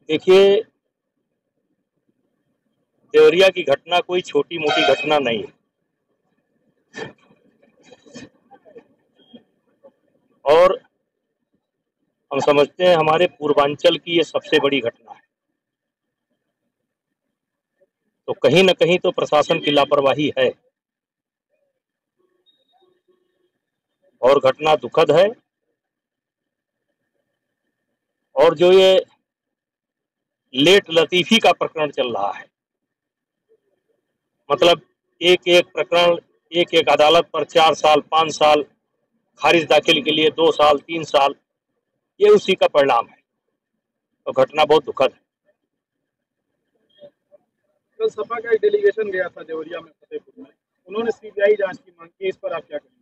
देखिए, देवरिया की घटना कोई छोटी मोटी घटना नहीं है और हम समझते हैं हमारे पूर्वांचल की ये सबसे बड़ी घटना है। तो कहीं न कहीं तो प्रशासन की लापरवाही है और घटना दुखद है। और जो ये लेट लतीफ़ी का प्रकरण चल रहा है, मतलब एक-एक प्रकरण, एक-एक अदालत पर 4 साल, 5 साल, खारिज दाखिल के लिए 2 साल, 3 साल, ये उसी का परिणाम है। तो घटना बहुत दुखद है। कल सपा का एक डेलीगेशन गया था देवरिया में, फतेहपुर में, उन्होंने सीबीआई जांच की मांग की, इस पर आप क्या कहेंगे?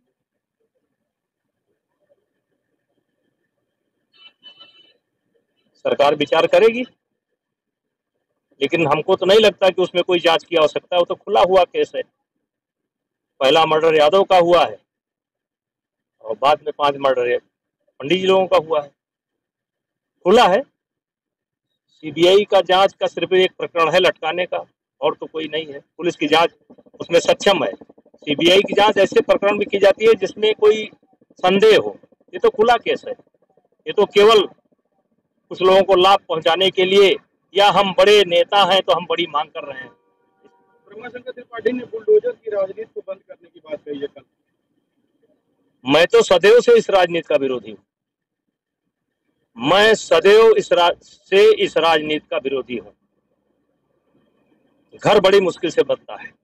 सरकार विचार करेगी, लेकिन हमको तो नहीं लगता कि उसमें कोई जांच की आवश्यकता है। वो तो खुला हुआ केस है। पहला मर्डर यादव का हुआ है और बाद में 5 मर्डर पंडित जी लोगों का हुआ है। खुला है। सीबीआई का जांच का सिर्फ एक प्रकरण है लटकाने का, और तो कोई नहीं है। पुलिस की जांच उसमें सक्षम है। सीबीआई की जांच ऐसे प्रकरण में की जाती है जिसमें कोई संदेह हो। ये तो खुला केस है। ये तो केवल कुछ लोगों को लाभ पहुंचाने के लिए, या हम बड़े नेता हैं तो हम बड़ी मांग कर रहे हैं। ब्रह्माशंकर त्रिपाठी ने बुलडोजर की राजनीति को बंद करने की बात कही है कल। मैं तो सदैव से इस राजनीति का विरोधी हूँ। मैं सदैव इस राजनीति का विरोधी हूँ। घर बड़ी मुश्किल से बनता है।